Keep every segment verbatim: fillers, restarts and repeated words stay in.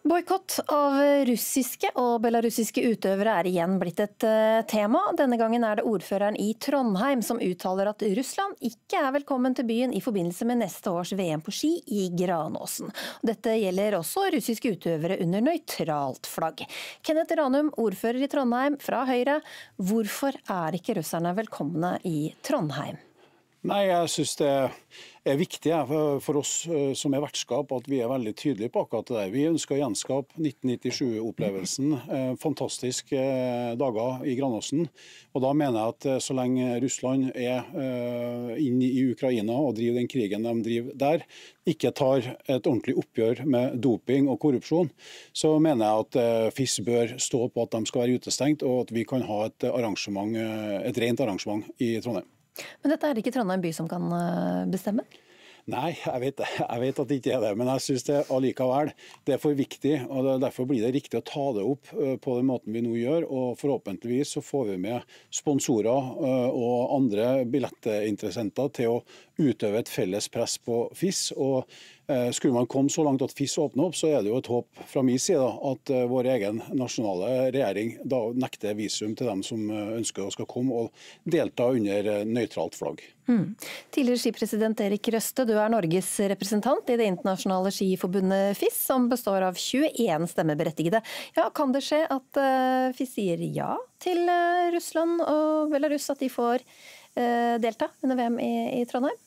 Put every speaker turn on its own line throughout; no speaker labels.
Boikott av russiske og belarusiske utøvere er igjen blitt et tema. Denne gangen er det ordføreren i Trondheim som uttaler at Russland ikke er velkommen til byen i forbindelse med neste års V M på ski i Granåsen. Dette gjelder også russiske utøvere under nøytralt flagg. Kenneth Ranum, ordfører i Trondheim fra Høyre. Hvorfor er ikke russerne velkomne i Trondheim?
Nei, jeg synes det er viktig for oss som er vertskap at vi er veldig tydelige på akkurat det der. Vi ønsker å gjenskape nitten nittisju-opplevelsen, fantastiske dager i Granåsen. Og da mener jeg at så lenge Russland er inne i Ukraina og driver den krigen de driver der, ikke tar et ordentlig oppgjør med doping og korrupsjon, så mener jeg at F I S bør stå på at de skal være utestengt, og at vi kan ha et arrangement, et rent arrangement i Trondheim.
Men dette er det ikke Trondheim by som kan bestemme?
Nei, jeg vet, jeg vet at det ikke er det, men jeg synes det allikevel det er for viktig, og derfor blir det riktig å ta det opp på den måten vi nå gjør, og forhåpentligvis så får vi med sponsorer og andre billettinteressenter til å utøve et felles press på F I S, og skulle man komme så langt at F I S åpner opp, så er det jo et håp fra min side at vår egen nasjonale regjering da nekter visum til dem som ønsker å skal komme og delta under nøytralt flagg.
Mm. Tidligere skipresident Erik Røste, du er Norges representant i det internasjonale skiforbundet F I S, som består av tjueen stemmeberettigede. Ja, kan det skje at uh, F I S sier ja til uh, Russland og Belarus, at de får uh, delta under V M i, i Trondheim?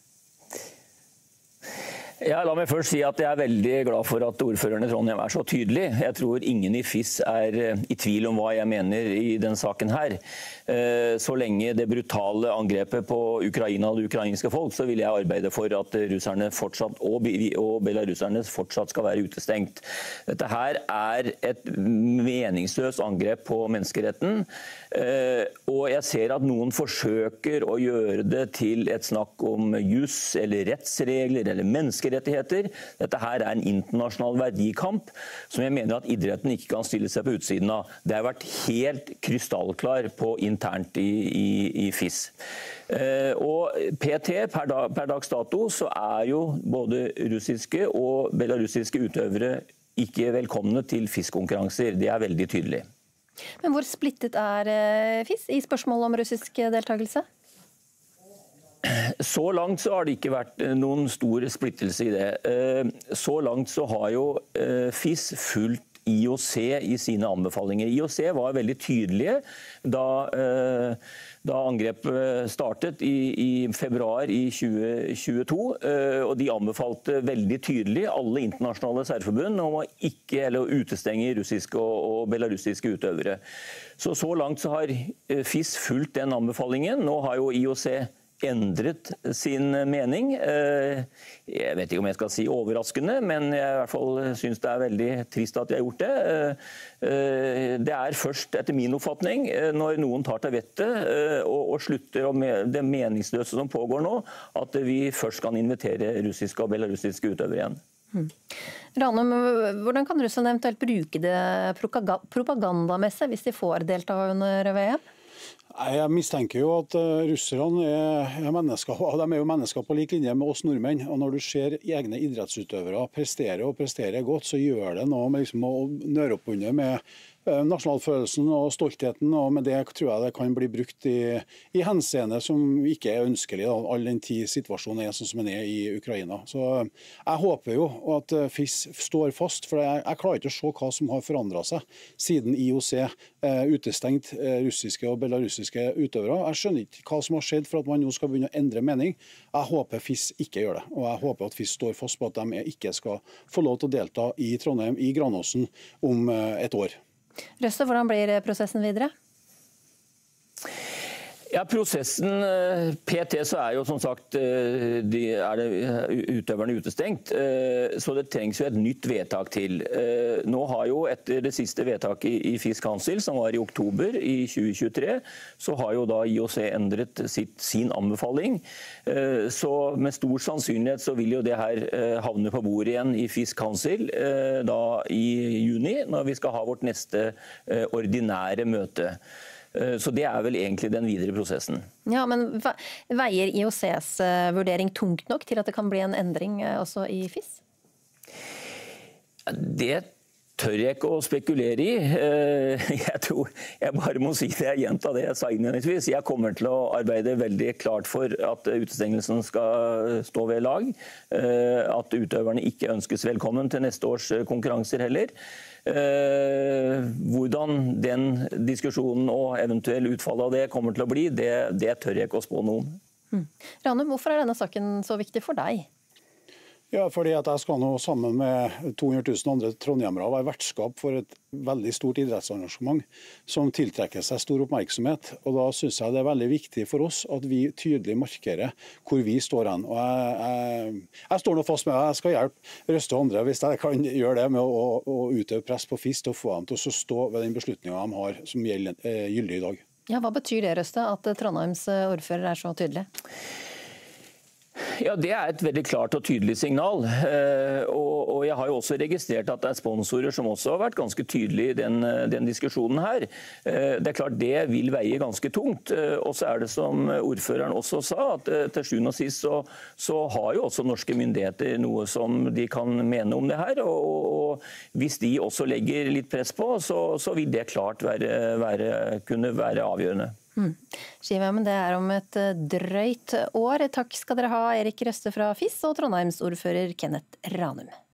Ja, la meg først si at jeg er veldig glad for at ordføreren i Trondheim er så tydelig. Jeg tror ingen i F I S er i tvil om hva jeg mener i den saken her. Så lenge det brutale angrepet på Ukraina og det ukrainske folk, så vil jeg arbeide for at russerne fortsatt og belaruserne fortsatt skal være utestengt. Dette her er et meningsløst angrep på menneskeretten, og jeg ser at noen forsøker å gjøre det til et snakk om juss eller rettsregler eller menneskerettigheter. Dette her er en internasjonal verdikamp som jeg mener at idretten ikke kan stille seg på utsiden av. Det har vært helt krystallklar på internt i, i, i F I S. Eh, og P T, per, dag, per dags dato, så er jo både russiske og belarusiske utøvere ikke velkomne til F I S-konkurranser. Det er veldig tydelig.
Men hvor splittet er F I S i spørsmålet om russisk deltakelse?
Så langt så har det ikke vært noen stor splittelse i det. Så langt så har jo F I S fulgt I O C i sine anbefalinger. I O C var veldig tydelige da, da angrepet startet i, i februar i tjue tjueto, og de anbefalte veldig tydelig alle internasjonale særforbund om å ikke eller å utestenge russiske og, og belarusiske utøvere. Så så langt så har F I S fulgt den anbefalingen. Nå har jo I O C endret sin mening. Jeg vet ikke om jeg skal si overraskende, men jeg i hvert fall synes det er veldig trist at de har gjort det. Det er først, etter min oppfatning, når noen tar til vettet og slutter med det meningsløse som pågår nå, at vi først kan invitere russiske og belarusiske utøvere igjen.
Hmm. Ranum, hvordan kan Russland eventuelt bruke det propagandamessig hvis de får delta under V M?
Jeg mistenker jo at russerne er, er mennesker, og de er jo mennesker på lik linje med oss nordmenn. Og når du ser egne idrettsutøvere prestere og prestere godt, så gjør det noe med liksom å nøre opp under med nasjonalfølelsen og stoltheten, og med det tror jeg det kan bli brukt i, i henseende som ikke er ønskelig, da, all den tid situasjonen er sånn som den er i Ukraina. Så jeg håper jo at F I S står fast, for jeg, jeg klarer ikke å se hva som har forandret seg siden I O C eh, utestengt eh, russiske og belarusiske utøvere. Jeg skjønner ikke hva som har skjedd for at man nå skal begynne å endre mening. Jeg håper F I S ikke gjør det, og jeg håper at F I S står fast på at de ikke skal få lov til å delta i Trondheim, i Granåsen, om eh, et år.
Røste, hvordan blir prosessen videre?
Ja, prosessen, P T så er jo som sagt de er det utøverne utestengt, så det trengs jo et nytt vedtak til. Nå har jo etter det siste vedtaket i F I S Council, som var i oktober i tjue tjuetre, så har jo da I O C endret sitt, sin anbefaling. Så med stor sannsynlighet så vil jo det her havne på bordet igjen i F I S Council da i juni, når vi skal ha vårt neste ordinære møte. Så det er vel egentlig den videre prosessen.
Ja, men veier I O C's vurdering tungt nok til at det kan bli en endring også i F I S?
Det tør jeg ikke å spekulere i. Jeg tror jeg bare må si det, jeg gjentar det jeg sa innledningsvis. Jeg kommer til å arbeide veldig klart for at utestengelsen skal stå ved lag. At utøverne ikke ønskes velkommen til neste års konkurranser heller. Hvordan den diskusjonen og eventuell utfall av det kommer til å bli, det, det tør jeg ikke å spå noen.
Mm. Ranum, hvorfor er denne saken så viktig for deg?
Ja, fordi at jeg skal nå sammen med to hundre tusen andre trondhjemmere være vertskap for et veldig stort idrettsarrangement som tiltrekker seg stor oppmerksomhet. Og da synes jeg det er veldig viktig for oss at vi tydelig markerer hvor vi står hen. Og jeg, jeg, jeg står nå fast med det. Jeg skal hjelpe Røste og andre hvis jeg kan gjøre det med å, å utøve press på F I S til å få dem til å stå ved den beslutningen de har som gjelder eh, gyldig i dag.
Ja, hva betyr det, Røste, at Trondheims ordfører er så tydelig?
Ja, Det er et veldig klart og tydelig signal. Og, og Jeg har jo også registrert at det er sponsorer som også har vært ganske tydelige i den, den diskusjonen her. Det er klart det vil veie ganske tungt. Og så er det som ordføreren også sa, at til sjuende og sist så, så har jo også norske myndigheter noe som de kan mene om det her. Og, og hvis de også legger litt press på, så, så vil det klart være, være, kunne være avgjørende.
Mm. Ski-V M det er om et drøyt år. Takk skal dere ha, Erik Røste fra F I S og Trondheims ordfører Kenneth Ranum.